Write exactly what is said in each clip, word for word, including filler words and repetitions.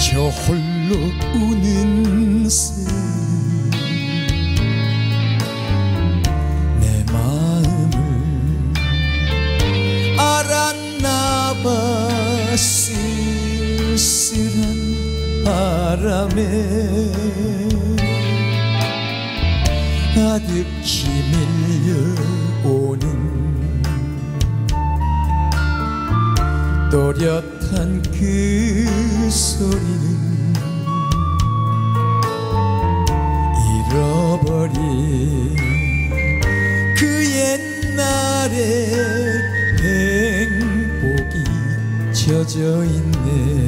저 홀로 우는 새 내 마음을 알았나봐. 쓸쓸한 바람에 아득히 밀려오는 또렷한 그 소리는 잃어버린 그 옛날의 행복이 젖어있네.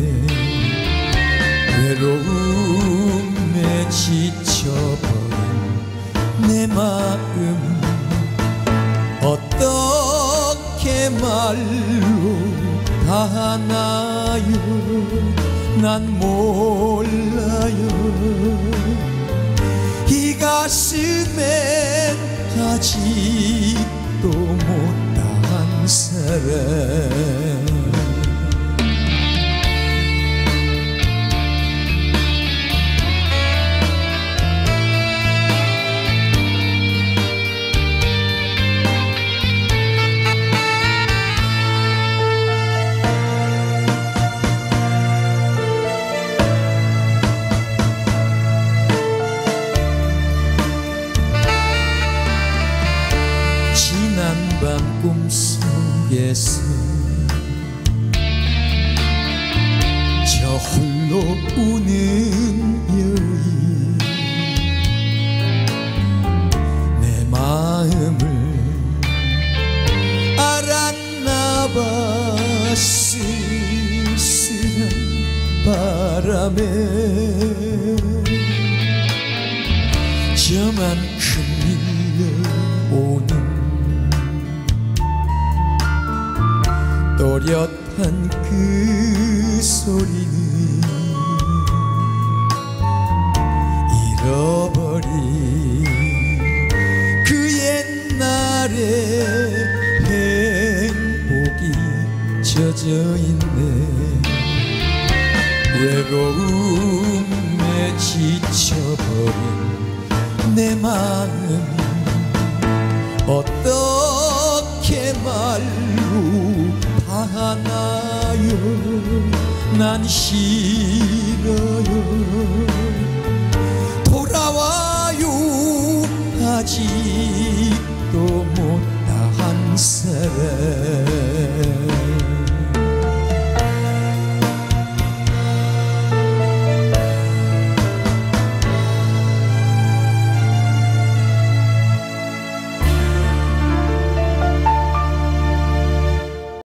외로움에 지쳐버린 내 마음 어떻게 말로 다 하나요? 난 몰라요. 이 가슴엔 아직도 못다한 사랑. 지난밤 꿈속에서 저 홀로 우는 여인 내 마음을 알았나봐. 쓸쓸한 바람에 저만큼 밀려오는 또렷한 그 소리는 잃어버린 그 옛날의 행복이 젖어있네. 외로움에 지쳐버린 내 마음 어떻게 말로 하나요? 난 싫어요. 돌아와요. 아직도 못다한 사랑.